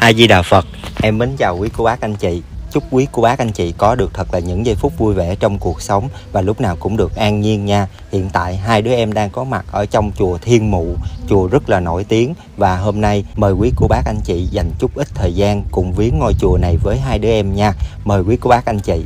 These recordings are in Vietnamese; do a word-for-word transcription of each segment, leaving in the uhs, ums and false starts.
A Di Đà Phật. Em mến chào quý cô bác anh chị. Chúc quý cô bác anh chị có được thật là những giây phút vui vẻ trong cuộc sống và lúc nào cũng được an nhiên nha. Hiện tại hai đứa em đang có mặt ở trong chùa Thiên Mụ, chùa rất là nổi tiếng, và hôm nay mời quý cô bác anh chị dành chút ít thời gian cùng viếng ngôi chùa này với hai đứa em nha. Mời quý cô bác anh chị.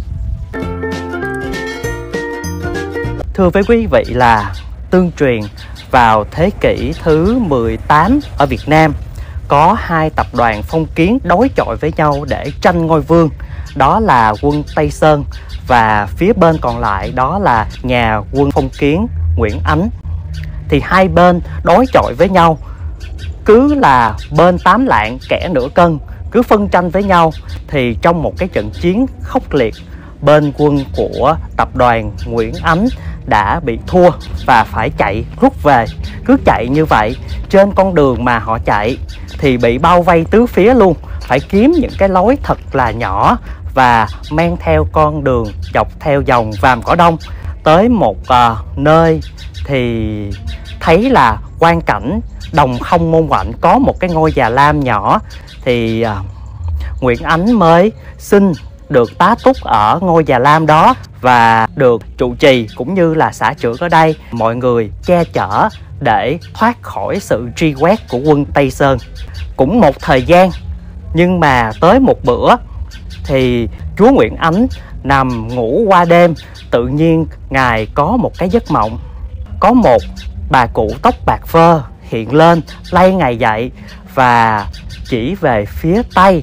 Thưa với quý vị là tương truyền vào thế kỷ thứ mười tám ở Việt Nam có hai tập đoàn phong kiến đối chọi với nhau để tranh ngôi vương. Đó là quân Tây Sơn và phía bên còn lại đó là nhà quân phong kiến Nguyễn Ánh. Thì hai bên đối chọi với nhau, cứ là bên tám lạng kẻ nửa cân, cứ phân tranh với nhau. Thì trong một cái trận chiến khốc liệt, bên quân của tập đoàn Nguyễn Ánh đã bị thua và phải chạy rút về. Cứ chạy như vậy, trên con đường mà họ chạy thì bị bao vây tứ phía luôn, phải kiếm những cái lối thật là nhỏ và men theo con đường dọc theo dòng Vàm Cỏ Đông tới một uh, nơi thì thấy là quang cảnh đồng không môn quạnh, có một cái ngôi già lam nhỏ. Thì uh, Nguyễn Ánh mới xin được tá túc ở ngôi già lam đó và được trụ trì cũng như là xã trưởng ở đây mọi người che chở để thoát khỏi sự truy quét của quân Tây Sơn. Cũng một thời gian, nhưng mà tới một bữa thì chúa Nguyễn Ánh nằm ngủ qua đêm, tự nhiên ngài có một cái giấc mộng. Có một bà cụ tóc bạc phơ hiện lên lay ngài dậy và chỉ về phía Tây.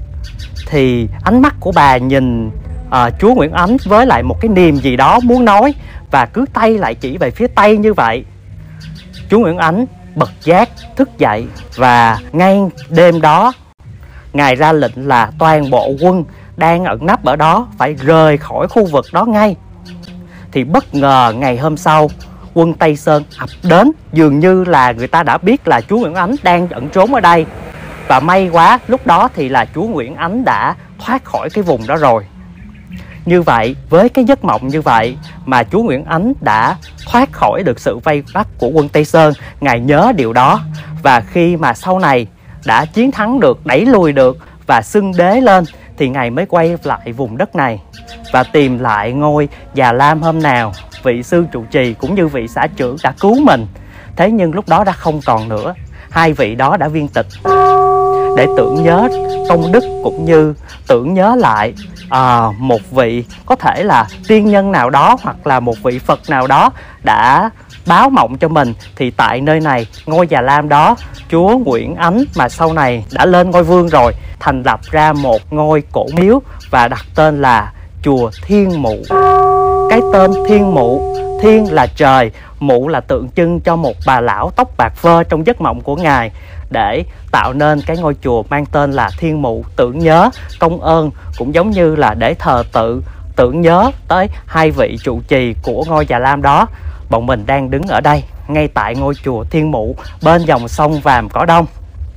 Thì ánh mắt của bà nhìn uh, chúa Nguyễn Ánh với lại một cái niềm gì đó muốn nói, và cứ tay lại chỉ về phía Tây như vậy. Chúa Nguyễn Ánh bật giác thức dậy và ngay đêm đó ngài ra lệnh là toàn bộ quân đang ẩn nấp ở đó phải rời khỏi khu vực đó ngay. Thì bất ngờ ngày hôm sau quân Tây Sơn ập đến, dường như là người ta đã biết là chúa Nguyễn Ánh đang ẩn trốn ở đây. Và may quá lúc đó thì là chúa Nguyễn Ánh đã thoát khỏi cái vùng đó rồi. Như vậy, với cái giấc mộng như vậy mà chúa Nguyễn Ánh đã thoát khỏi được sự vây bắt của quân Tây Sơn. Ngài nhớ điều đó, và khi mà sau này đã chiến thắng được, đẩy lùi được và xưng đế lên thì ngài mới quay lại vùng đất này và tìm lại ngôi già lam hôm nào vị sư trụ trì cũng như vị xã trưởng đã cứu mình. Thế nhưng lúc đó đã không còn nữa. Hai vị đó đã viên tịch để tưởng nhớ công đức cũng như tưởng nhớ lại à, một vị có thể là tiên nhân nào đó hoặc là một vị Phật nào đó đã báo mộng cho mình. Thì tại nơi này, ngôi già lam đó, chúa Nguyễn Ánh mà sau này đã lên ngôi vương rồi, thành lập ra một ngôi cổ miếu và đặt tên là chùa Thiên Mụ. Cái tên Thiên Mụ, thiên là trời, mụ là tượng trưng cho một bà lão tóc bạc phơ trong giấc mộng của ngài, để tạo nên cái ngôi chùa mang tên là Thiên Mụ, tưởng nhớ công ơn, cũng giống như là để thờ tự tưởng nhớ tới hai vị trụ trì của ngôi già lam đó. Bọn mình đang đứng ở đây ngay tại ngôi chùa Thiên Mụ bên dòng sông Vàm Cỏ Đông.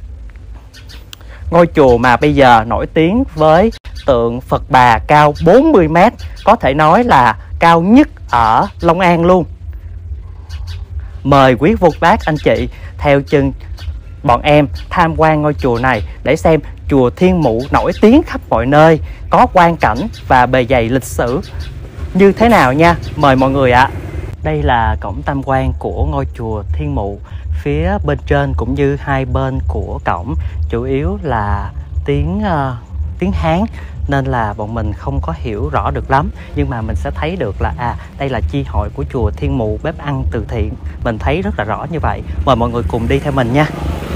Ngôi chùa mà bây giờ nổi tiếng với tượng Phật Bà cao bốn mươi mét, có thể nói là cao nhất ở Long An luôn. Mời quý vô bác anh chị theo chân bọn em tham quan ngôi chùa này để xem chùa Thiên Mụ nổi tiếng khắp mọi nơi, có quang cảnh và bề dày lịch sử như thế nào nha. Mời mọi người ạ. À. Đây là cổng tam quan của ngôi chùa Thiên Mụ. Phía bên trên cũng như hai bên của cổng chủ yếu là tiếng uh, tiếng Hán, nên là bọn mình không có hiểu rõ được lắm, nhưng mà mình sẽ thấy được là à đây là chi hội của chùa Thiên Mụ, bếp ăn từ thiện. Mình thấy rất là rõ như vậy. Mời mọi người cùng đi theo mình nha.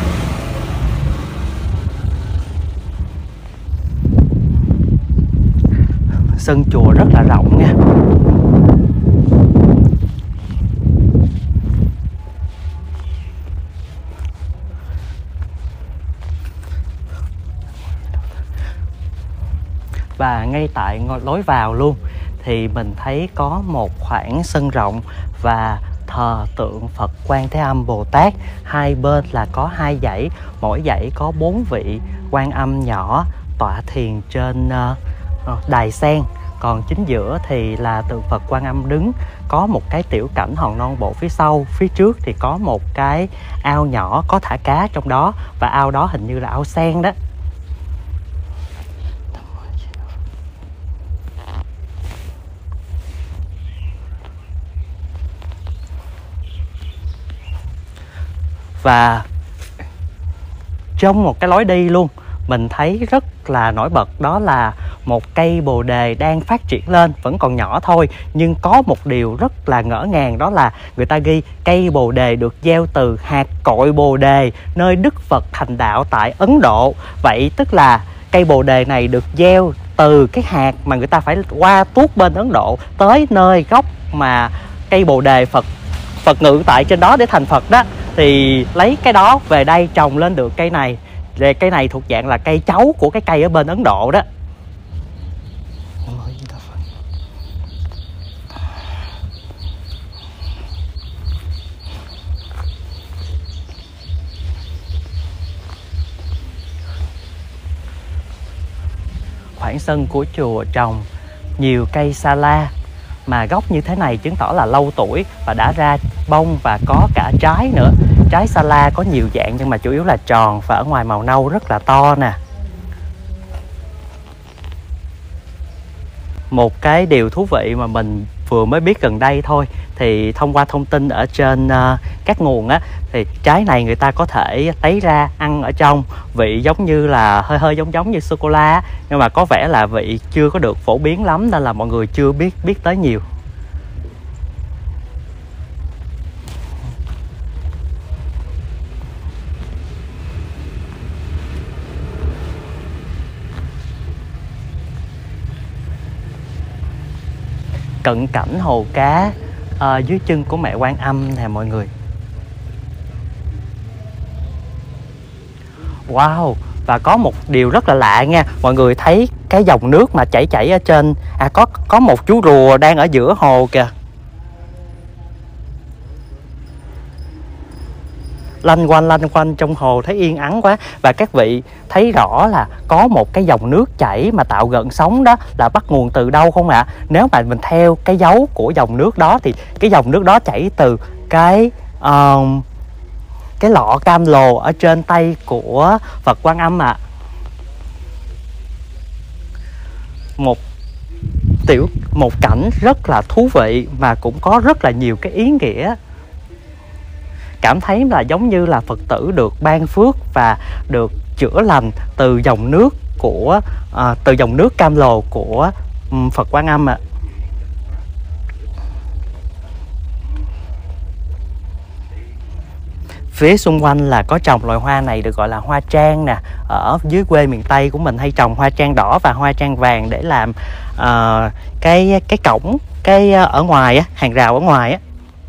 Sân chùa rất là rộng nha. Và ngay tại lối vào luôn thì mình thấy có một khoảng sân rộng và thờ tượng Phật Quan Thế Âm Bồ Tát. Hai bên là có hai dãy, mỗi dãy có bốn vị Quan Âm nhỏ tọa thiền trên uh, đài sen. Còn chính giữa thì là tượng Phật Quan Âm đứng, có một cái tiểu cảnh hòn non bộ phía sau. Phía trước thì có một cái ao nhỏ có thả cá trong đó, và ao đó hình như là ao sen đó. Và trong một cái lối đi luôn, mình thấy rất là nổi bật, đó là một cây bồ đề đang phát triển lên, vẫn còn nhỏ thôi, nhưng có một điều rất là ngỡ ngàng, đó là người ta ghi cây bồ đề được gieo từ hạt cội bồ đề nơi Đức Phật thành đạo tại Ấn Độ. Vậy tức là cây bồ đề này được gieo từ cái hạt mà người ta phải qua tuốt bên Ấn Độ tới nơi gốc mà cây bồ đề Phật Phật ngự tại trên đó để thành Phật đó, thì lấy cái đó về đây trồng lên được cây này. Về cây này thuộc dạng là cây cháu của cái cây ở bên Ấn Độ đó. Khoảng sân của chùa trồng nhiều cây sa la, mà gốc như thế này chứng tỏ là lâu tuổi và đã ra bông và có cả trái nữa. Trái sa la có nhiều dạng nhưng mà chủ yếu là tròn và ở ngoài màu nâu rất là to nè. Một cái điều thú vị mà mình vừa mới biết gần đây thôi, thì thông qua thông tin ở trên uh, các nguồn á, thì trái này người ta có thể lấy ra ăn ở trong, vị giống như là hơi hơi giống giống như sô cô la, nhưng mà có vẻ là vị chưa có được phổ biến lắm nên là mọi người chưa biết biết tới nhiều. Cận cảnh hồ cá à, dưới chân của mẹ Quan Âm nè mọi người. Wow, và có một điều rất là lạ nha, mọi người thấy cái dòng nước mà chảy chảy ở trên, à có có một chú rùa đang ở giữa hồ kìa. Lanh quanh lanh quanh trong hồ thấy yên ắng quá. Và các vị thấy rõ là có một cái dòng nước chảy mà tạo gợn sóng, đó là bắt nguồn từ đâu không ạ? À? Nếu mà mình theo cái dấu của dòng nước đó thì cái dòng nước đó chảy từ cái uh, cái lọ cam lồ ở trên tay của Phật Quan Âm ạ. À. Một tiểu một cảnh rất là thú vị mà cũng có rất là nhiều cái ý nghĩa. Cảm thấy là giống như là Phật tử được ban phước và được chữa lành từ dòng nước của à, từ dòng nước cam lồ của um, Phật Quan Âm ạ. À. Phía xung quanh là có trồng loài hoa này được gọi là hoa trang nè. Ở dưới quê miền Tây của mình hay trồng hoa trang đỏ và hoa trang vàng để làm uh, cái cái cổng cái ở ngoài á, hàng rào ở ngoài á.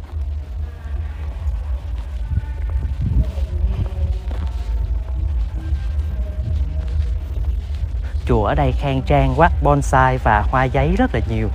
Chùa ở đây khang trang quá, bonsai và hoa giấy rất là nhiều.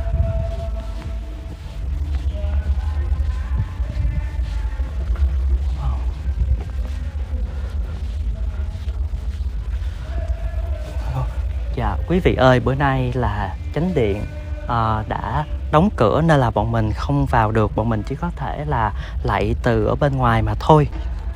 Dạ quý vị ơi, bữa nay là chánh điện à, đã đóng cửa nên là bọn mình không vào được, bọn mình chỉ có thể là lạy từ ở bên ngoài mà thôi.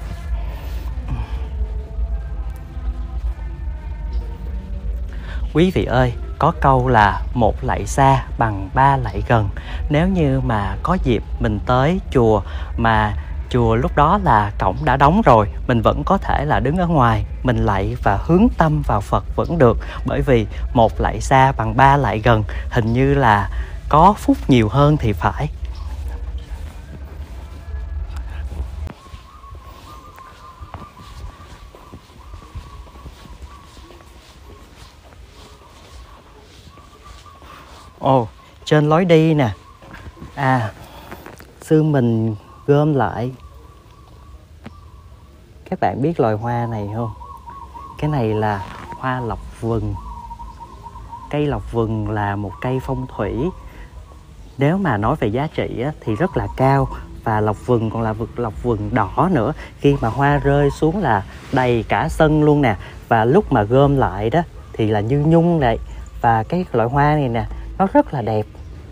Quý vị ơi, có câu là một lạy xa bằng ba lạy gần. Nếu như mà có dịp mình tới chùa mà chùa lúc đó là cổng đã đóng rồi, mình vẫn có thể là đứng ở ngoài, mình lạy và hướng tâm vào Phật vẫn được. Bởi vì một lạy xa bằng ba lạy gần, hình như là có phúc nhiều hơn thì phải. Ồ, oh, trên lối đi nè. À, sư mình gom lại. Các bạn biết loài hoa này không? Cái này là hoa lộc vừng. Cây lộc vừng là một cây phong thủy. Nếu mà nói về giá trị á, thì rất là cao. Và lộc vừng còn là vực lộc vừng đỏ nữa. Khi mà hoa rơi xuống là đầy cả sân luôn nè. Và lúc mà gom lại đó thì là như nhung này. Và cái loại hoa này nè, nó rất là đẹp.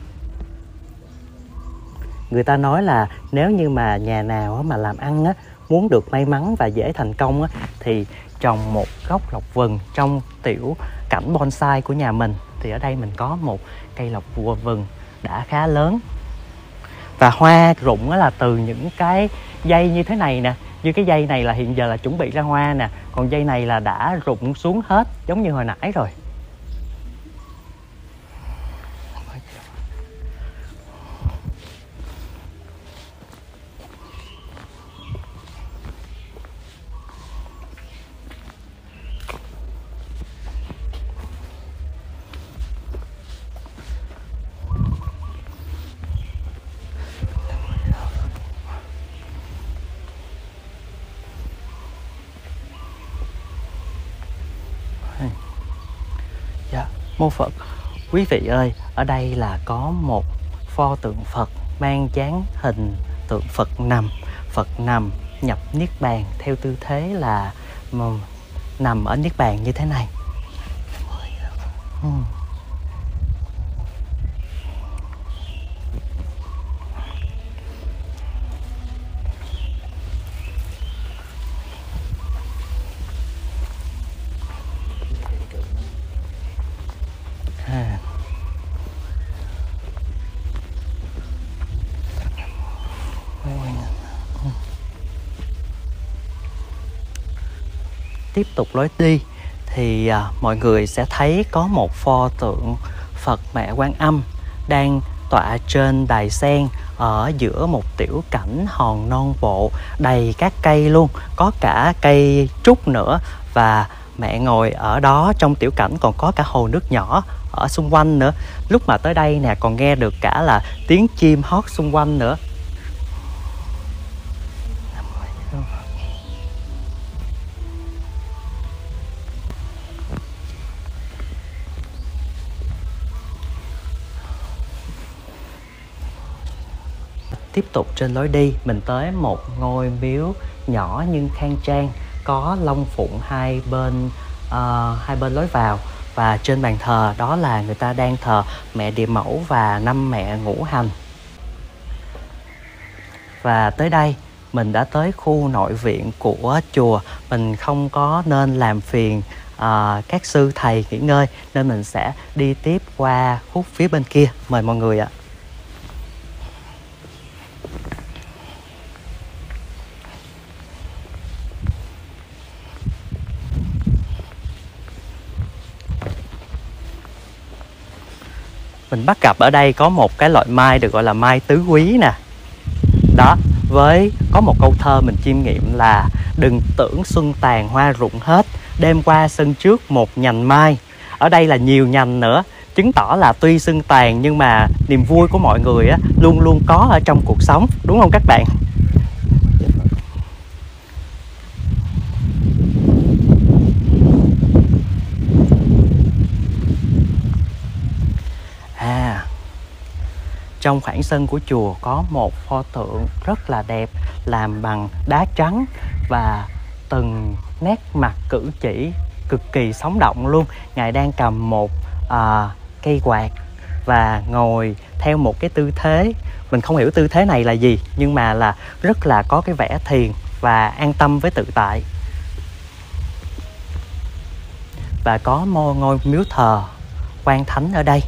Người ta nói là nếu như mà nhà nào mà làm ăn á, muốn được may mắn và dễ thành công á, thì trồng một gốc lộc vừng trong tiểu cảnh bonsai của nhà mình. Thì ở đây mình có một cây lộc vừng đã khá lớn. Và hoa rụng là từ những cái dây như thế này nè. Như cái dây này là hiện giờ là chuẩn bị ra hoa nè, còn dây này là đã rụng xuống hết giống như hồi nãy rồi. Dạ, mô Phật. Quý vị ơi, ở đây là có một pho tượng Phật mang dáng hình tượng Phật nằm. Phật nằm nhập Niết Bàn theo tư thế là nằm ở Niết Bàn như thế này. Hmm. À. Tiếp tục lối đi thì à, mọi người sẽ thấy có một pho tượng Phật Mẹ Quan Âm đang tọa trên đài sen ở giữa một tiểu cảnh hòn non bộ đầy các cây luôn, có cả cây trúc nữa, và mẹ ngồi ở đó. Trong tiểu cảnh còn có cả hồ nước nhỏ ở xung quanh nữa. Lúc mà tới đây nè còn nghe được cả là tiếng chim hót xung quanh nữa. Tiếp tục trên lối đi, mình tới một ngôi miếu nhỏ nhưng khang trang, có long phụng hai bên uh, hai bên lối vào, và trên bàn thờ đó là người ta đang thờ mẹ Địa Mẫu và năm mẹ ngũ hành. Và tới đây mình đã tới khu nội viện của chùa. Mình không có nên làm phiền uh, các sư thầy nghỉ ngơi, nên mình sẽ đi tiếp qua khúc phía bên kia. Mời mọi người ạ. Mình bắt gặp ở đây có một cái loại mai được gọi là mai tứ quý nè. Đó, với có một câu thơ mình chiêm nghiệm là đừng tưởng xuân tàn hoa rụng hết, đêm qua sân trước một nhành mai. Ở đây là nhiều nhành nữa, chứng tỏ là tuy xuân tàn nhưng mà niềm vui của mọi người á, luôn luôn có ở trong cuộc sống, đúng không các bạn? Trong khoảng sân của chùa có một pho tượng rất là đẹp, làm bằng đá trắng, và từng nét mặt cử chỉ cực kỳ sống động luôn. Ngài đang cầm một à, cây quạt và ngồi theo một cái tư thế, mình không hiểu tư thế này là gì, nhưng mà là rất là có cái vẻ thiền và an tâm với tự tại. Và có một ngôi miếu thờ Quan Thánh ở đây.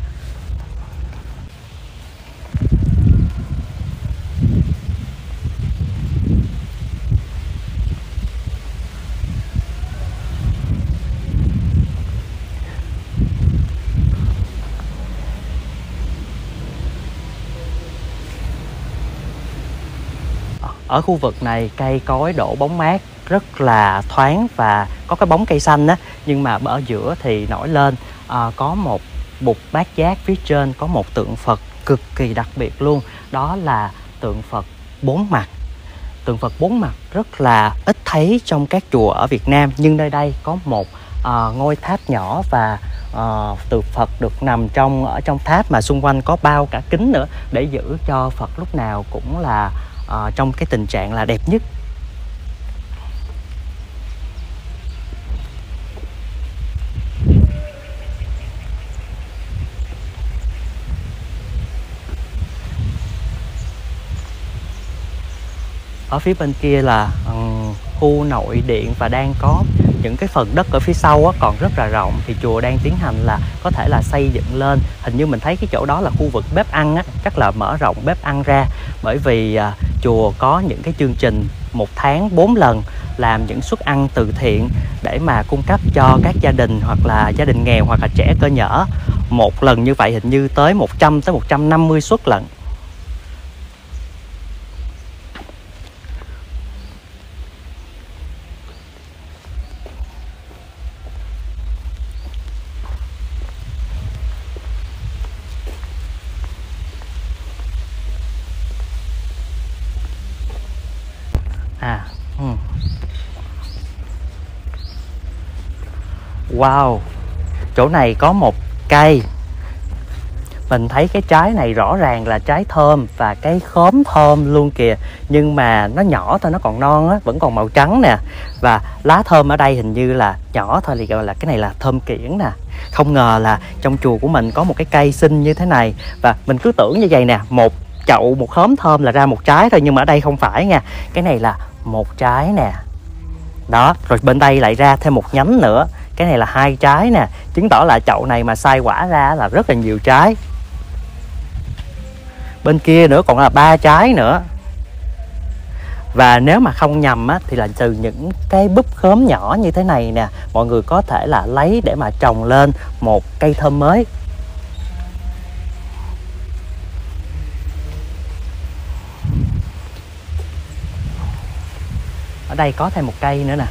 Ở khu vực này cây cối đổ bóng mát rất là thoáng và có cái bóng cây xanh á, nhưng mà ở giữa thì nổi lên à, có một bục bát giác, phía trên có một tượng Phật cực kỳ đặc biệt luôn, đó là tượng Phật bốn mặt. Tượng Phật bốn mặt rất là ít thấy trong các chùa ở Việt Nam, nhưng nơi đây có một à, ngôi tháp nhỏ và à, tượng Phật được nằm trong ở trong tháp, mà xung quanh có bao cả kính nữa để giữ cho Phật lúc nào cũng là à, trong cái tình trạng là đẹp nhất. Ở phía bên kia là um, khu nội điện, và đang có những cái phần đất ở phía sau á, còn rất là rộng, thì chùa đang tiến hành là có thể là xây dựng lên. Hình như mình thấy cái chỗ đó là khu vực bếp ăn á, chắc là mở rộng bếp ăn ra, bởi vì uh, chùa có những cái chương trình một tháng bốn lần làm những suất ăn từ thiện để mà cung cấp cho các gia đình hoặc là gia đình nghèo hoặc là trẻ cơ nhở. Một lần như vậy hình như tới một trăm tới một trăm năm mươi suất lận. À, ừ. Wow, chỗ này có một cây. Mình thấy cái trái này rõ ràng là trái thơm và cái khóm thơm luôn kìa. Nhưng mà nó nhỏ thôi, nó còn non á, vẫn còn màu trắng nè. Và lá thơm ở đây hình như là nhỏ thôi, thì gọi là cái này là thơm kiển nè. Không ngờ là trong chùa của mình có một cái cây xinh như thế này. Và mình cứ tưởng như vậy nè, một chậu một khóm thơm là ra một trái thôi, nhưng mà ở đây không phải nha. Cái này là một trái nè. Đó, rồi bên đây lại ra thêm một nhánh nữa. Cái này là hai trái nè, chứng tỏ là chậu này mà sai quả ra là rất là nhiều trái. Bên kia nữa còn là ba trái nữa. Và nếu mà không nhầm á, thì là từ những cái búp khóm nhỏ như thế này nè, mọi người có thể là lấy để mà trồng lên một cây thơm mới. Ở đây có thêm một cây nữa nè.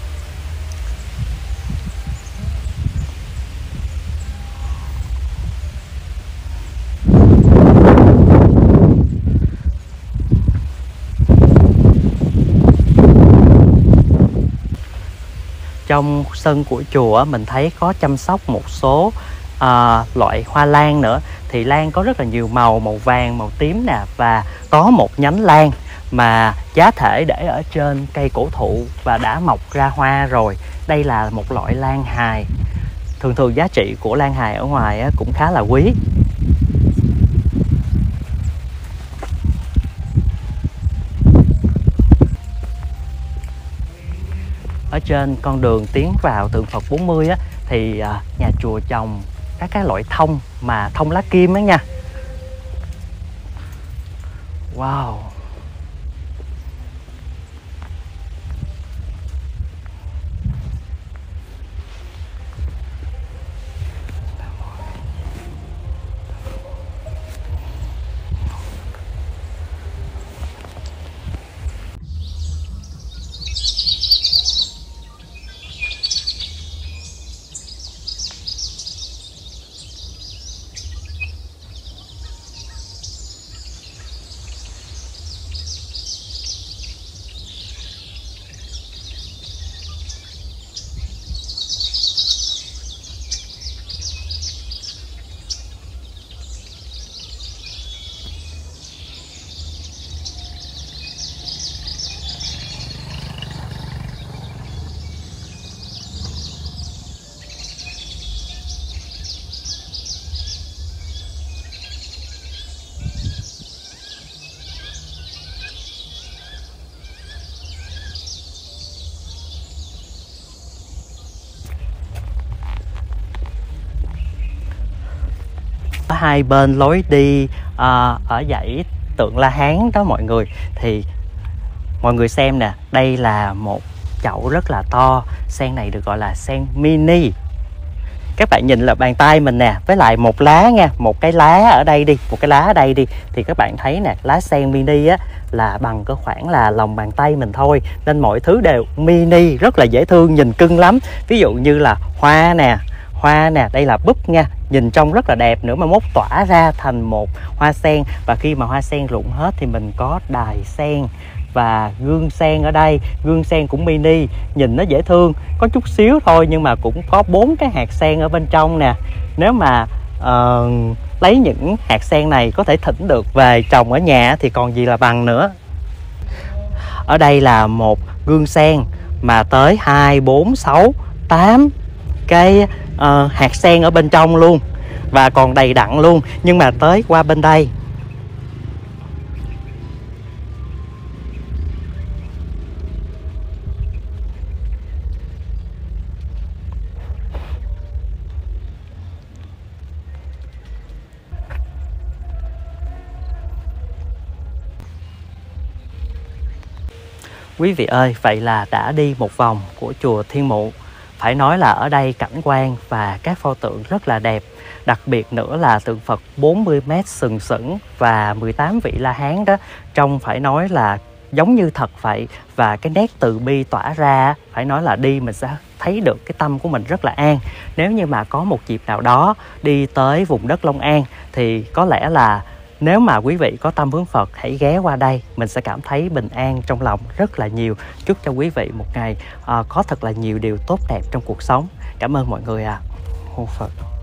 Trong sân của chùa mình thấy có chăm sóc một số à, loại hoa lan nữa. Thì lan có rất là nhiều màu, màu vàng, màu tím nè. Và có một nhánh lan mà giá thể để ở trên cây cổ thụ và đã mọc ra hoa rồi. Đây là một loại lan hài. Thường thường giá trị của lan hài ở ngoài cũng khá là quý. Ở trên con đường tiến vào tượng Phật bốn mươi á, thì à, nhà chùa trồng các cái loại thông mà thông lá kim á nha. Wow. Hai bên lối đi à, ở dãy tượng La Hán đó mọi người, thì mọi người xem nè, đây là một chậu rất là to. Sen này được gọi là sen mini. Các bạn nhìn là bàn tay mình nè, với lại một lá nha, một cái lá ở đây đi, một cái lá ở đây đi, thì các bạn thấy nè, lá sen mini á là bằng có khoảng là lòng bàn tay mình thôi, nên mọi thứ đều mini, rất là dễ thương, nhìn cưng lắm. Ví dụ như là hoa nè, hoa nè, đây là búp nha, nhìn trông rất là đẹp nữa, mà mốt tỏa ra thành một hoa sen. Và khi mà hoa sen rụng hết thì mình có đài sen và gương sen ở đây. Gương sen cũng mini, nhìn nó dễ thương, có chút xíu thôi nhưng mà cũng có bốn cái hạt sen ở bên trong nè. Nếu mà uh, lấy những hạt sen này có thể thỉnh được về trồng ở nhà thì còn gì là bằng nữa. Ở đây là một gương sen mà tới hai, bốn, sáu, tám cái uh, hạt sen ở bên trong luôn, và còn đầy đặn luôn. Nhưng mà tới qua bên đây, Quý vị ơi, vậy là đã đi một vòng của chùa Thiên Mụ. Phải nói là ở đây cảnh quan và các pho tượng rất là đẹp. Đặc biệt nữa là tượng Phật bốn mươi mét sừng sững và mười tám vị La Hán đó, trông phải nói là giống như thật vậy. Và cái nét từ bi tỏa ra, phải nói là đi mình sẽ thấy được cái tâm của mình rất là an. Nếu như mà có một dịp nào đó đi tới vùng đất Long An thì có lẽ là nếu mà quý vị có tâm hướng Phật, hãy ghé qua đây, mình sẽ cảm thấy bình an trong lòng rất là nhiều. Chúc cho quý vị một ngày uh, có thật là nhiều điều tốt đẹp trong cuộc sống. Cảm ơn mọi người ạ. À. Mô Phật.